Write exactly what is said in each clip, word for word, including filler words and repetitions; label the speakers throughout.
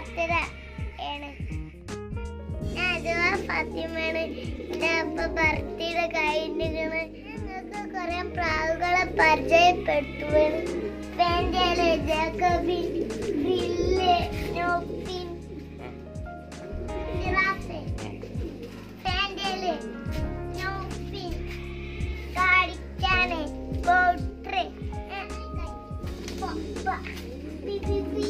Speaker 1: Birthday ആണ്. ഞാൻ ഫാത്തിമയാണ്. എന്റെ അപ്പ ബർത്ത്ഡേ കഴിഞ്ഞിരിക്കണ്. ഞങ്ങൾക്ക് കുറെ പ്രാവുകളെ പരിചയപ്പെട്ടുവാണ്. ഫാൻഡേല്, ജാക്കോബിൻ, വില്ല്, നോപ്പിൻ, ജിറാഫ്, ഫാൻഡേല്, നോപ്പിൻ, കാടിക്കാന്, ബോട്ര്, ബി ബി ബി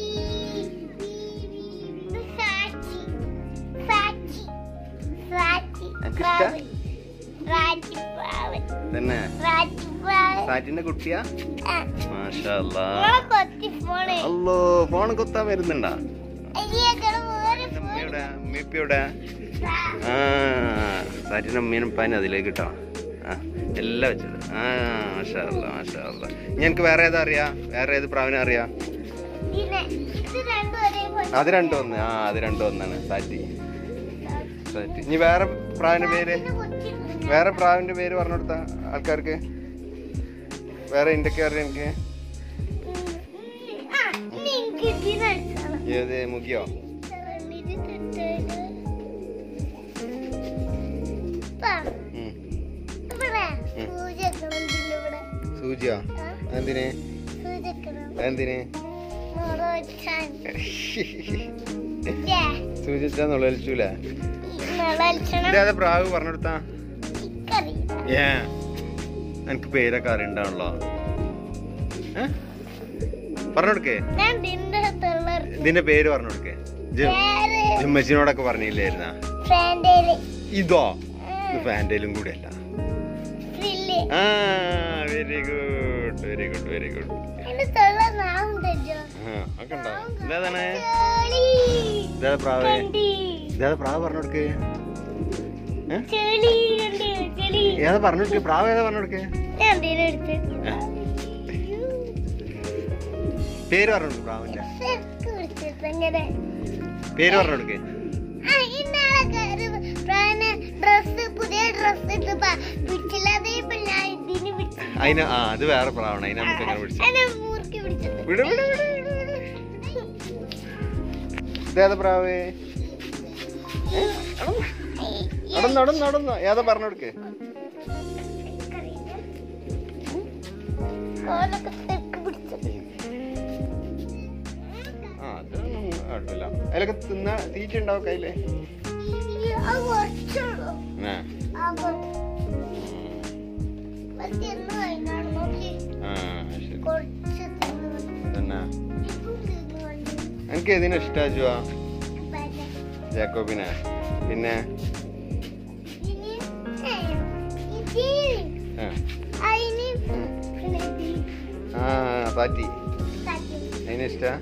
Speaker 2: സാറ്റിന്റെ കുട്ടിയാ? മാഷാ അല്ലാ. അല്ലോ ഫോൺ കൊത്താൻ വരുന്നുണ്ടാ? ഉമ്മയുടെ ആ സാറ്റിന്റെ അമ്മീനും പാനും അതിലേക്ക് ഇട്ടോ. ആ എല്ലാം വെച്ചത്. ആ മാഷാ അല്ലാ മാഷാ അല്ലാ. ഞങ്ങക്ക് വേറെ ഏതാ അറിയാ? വേറെ ഏത് പ്രാവിനെ അറിയാ? അത് രണ്ടും ഒന്ന്. ആ അത് രണ്ടും ഒന്നാണ് സാറ്റി. സാറ്റി. ഇനി വേറെ പ്രാവിന്റെ പേര്, വേറെ പ്രാവിന്റെ പേര് പറഞ്ഞു കൊടുത്ത ആൾക്കാർക്ക്. വേറെ എന്തൊക്കെ അറിയാം എനിക്ക്? ഏത് മുഖ്യോ? സൂചിയോ? എന്തിന് എന്തിന് സൂചിച്ചാ നുളച്ചൂല. ഇതേതാ പ്രാവ് പറഞ്ഞെടുത്താ? ഏ എനിക്ക് പേരൊക്കെ അറിയണ്ടാണല്ലോ. പറഞ്ഞെടുക്കേ, ഇതിന്റെ പേര് പറഞ്ഞെടുക്കേ. ജിമ്മച്ചിനോടൊക്കെ പറഞ്ഞില്ലായിരുന്ന? ഇതോ? ഫാൻഡേലും കൂടെ അല്ല. ആ very good very good very good. ഒക്കെ ഉണ്ടാവും. ഇതേതാണ്? ഇതേതാ പ്രാവ്? ഇതേതാ പ്രാവ് പറഞ്ഞെടുക്കേ. ഏതാ പറഞ്ഞെടുക്കേ? പ്രാവ് ഏതാ പറഞ്ഞെടുക്കേ? പേര് പറഞ്ഞെടുക്കും. പ്രാവിന്റെ പേര് പറഞ്ഞെടുക്കേ. അതിന് ആ അത് വേറെ പ്രാവണം. അതിന് നമുക്ക് എങ്ങനെ പിടിച്ചു? ഇതേതാ പ്രാവ്? നടന്നു നടന്നു നടന്നു. ഏതാ പറഞ്ഞെടുക്കേ? ആ അതൊന്നും കുഴപ്പമില്ല. അതിലൊക്കെ തിന്ന തീറ്റ ഉണ്ടാവും കയ്യില്. എനിക്ക് ഏതിനാ ഇഷ്ടാ? ജാക്കോബിനെ. പിന്നെ ആ പാറ്റി അതിന് ഇഷ്ടാ?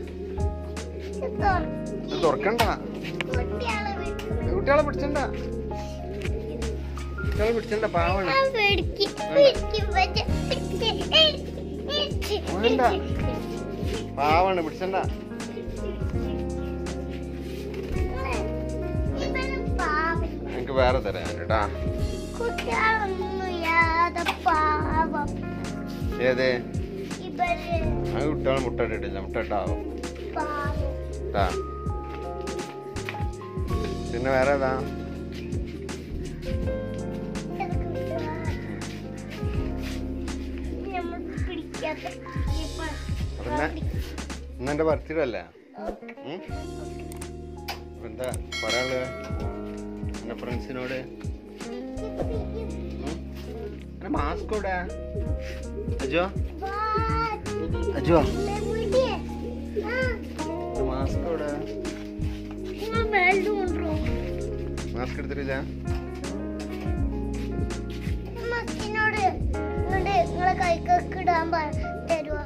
Speaker 2: തുറക്കണ്ട. കുട്ടികളെ പിടിച്ചണ്ട. കുട്ടികളെ പിടിച്ചണ്ട. പാവാണ്. വേണ്ട പാവാണ്. പിടിച്ചണ്ട. എനിക്ക് വേറെ തരാം കേട്ടാ. ഏത്? അത് കുട്ടികളെ മുട്ട ഇട്ടിട്ടില്ല. മുട്ട ഇട്ടാവും. പിന്നെ വേറെ ഏതാ? ഇന്നെന്റെ ബർത്ത്ഡേ അല്ലേ? എന്താ പറയാനുള്ളത് എന്റെ ഫ്രണ്ട്സിനോട്? മാസ്ക് ഇവിടെ അജോ അജോ മാസ്ക് ഇവിടെ. മാസ്ക് എടുത്തിട്ടില്ല?
Speaker 1: നിങ്ങളെ കൈക്കൊക്കെ ഇടാൻ തരുവോ?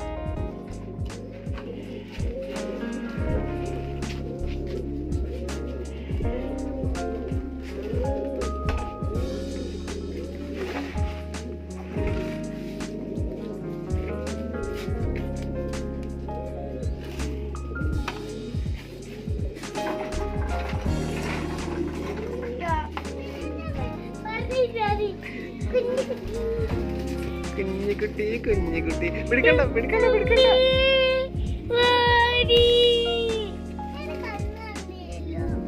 Speaker 2: കുഞ്ഞുകുട്ടി കുഞ്ഞുകുട്ടി പിടിക്കണ്ട പിടിക്കണ്ട പിടിക്കണ്ട.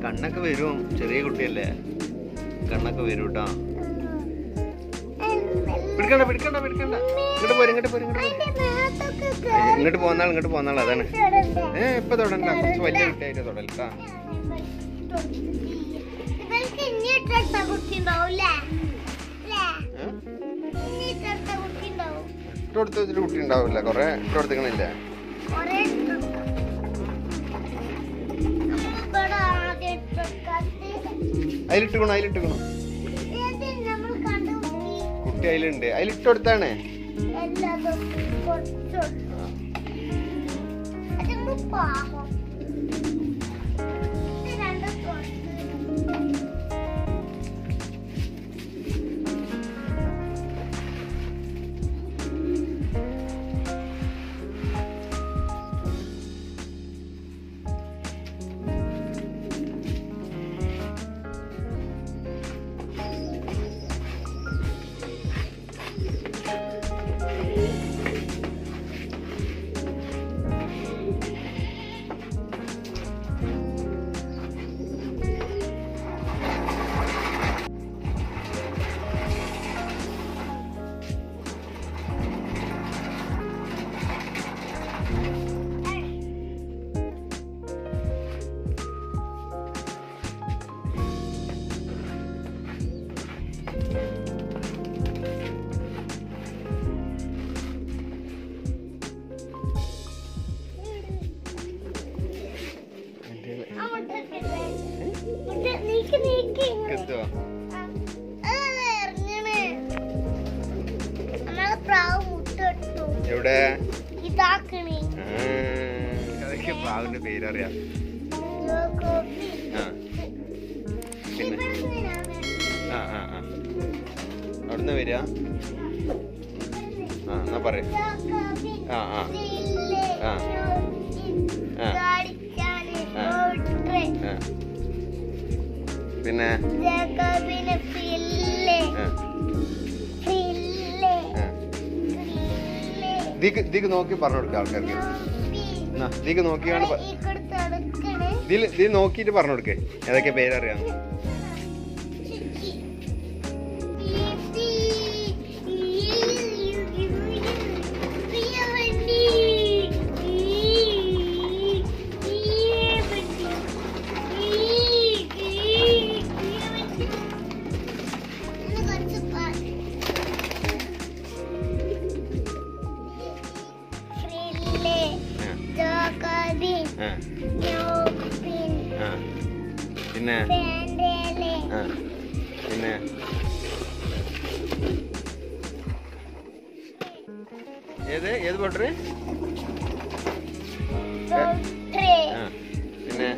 Speaker 2: കണ്ണൊക്കെ വരും, ചെറിയ കുട്ടിയല്ലേ, കണ്ണൊക്കെ വരും കേട്ടോ. പിടിക്കണ്ട പിടിക്കണ്ട പിടിക്കണ്ട, ഇങ്ങോട്ട് പോരും ഇങ്ങോട്ട് പോരും ഇങ്ങോട്ട് പോരും, ഇങ്ങോട്ട് പോന്നാൾ ഇങ്ങോട്ട് പോന്നാൾ. അതാണ് ഏ ഇപ്പൊ തൊടണ്ട, കുറച്ച് വലിയ കുട്ടിയായിട്ട് തൊടൽട്ടാ. ഇട്ടുകൊടുത്ത് വെച്ചിട്ട് കുട്ടി ഉണ്ടാവില്ല, കൊറേ ഇട്ടുകൊടുത്തിക്കണില്ലേ. അതിലിട്ടുക്കണോ അതിലിട്ടുക്കണോ കുട്ടി അതിലുണ്ട്, അതിലിട്ടുകൊടുത്താണ്. എവിടെ അതൊക്കെ പ്രാവിന്റെ പേരറിയാം. പിന്നെ ആ ആ ആ അവിടുന്ന് വരിക. ആ എന്നാ പറയാ. ആ ആ ആ പിന്നെ ഇതിക്ക് നോക്കി പറഞ്ഞു കൊടുക്ക ആൾക്കാർക്ക്. ഇതിക്ക് നോക്കിയാണ് ഇതിൽ നോക്കിട്ട് പറഞ്ഞു കൊടുക്കേ ഏതൊക്കെ പേരറിയാം. പിന്നെ പിന്നെ ഏത് ഏത് ബോട്ടറ്? പിന്നെ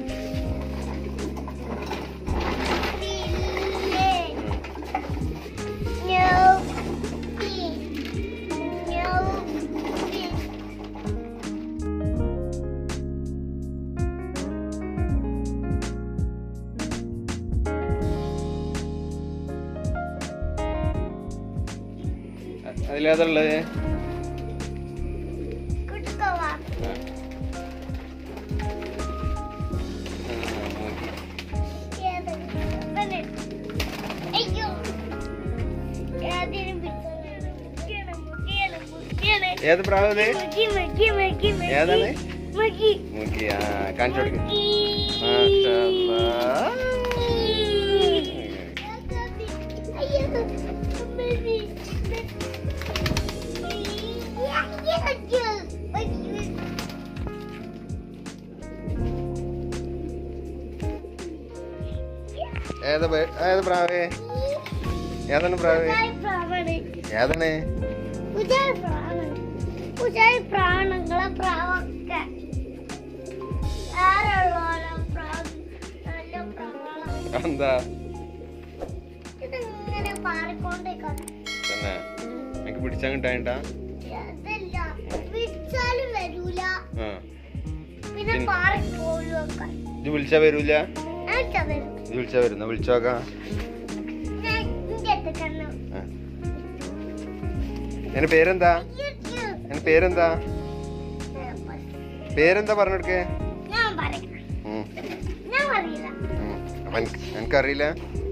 Speaker 2: അതിലേതുള്ളത്? ഏത് പ്രാവ്? ഏതാണ്? മുക്കി. ആ കാണിച്ചു കൊടുക്ക. ഏത് ഏത് പ്രാവ്? ഏതാണ് പ്രാവ്? ഏതാണ്? എന്താ തന്നെ എനിക്ക് പിടിച്ചാ കിട്ടാണ്ടാ? ഇത് വിളിച്ചാ വരൂല? ഇത് വിളിച്ചാ വരുന്ന വിളിച്ചോക്കാം. എന്റെ പേരെന്താ? എന്റെ പേരെന്താ? പേരെന്താ പറഞ്ഞെടുക്കേ? അപ്പൊ എനിക്ക് എനിക്കറിയില്ല.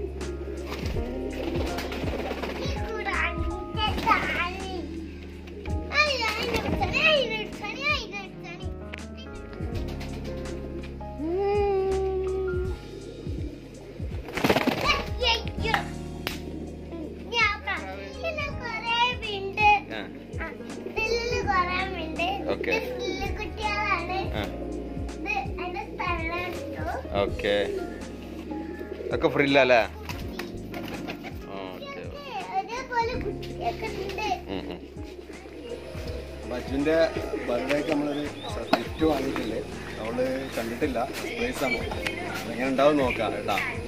Speaker 2: ഓക്കെ ഓക്കെ ഒക്കെ ഫ്രില്ലല്ലേ?
Speaker 3: അച്ഛൻ്റെ ബർത്ത്ഡേക്ക് നമ്മളൊരു ഗിഫ്റ്റ് വാങ്ങിയിട്ടില്ലേ, അവള് കണ്ടിട്ടില്ല. സർപ്രൈസാണ്, എങ്ങനെ ഉണ്ടാവും നോക്കാം കേട്ടാ.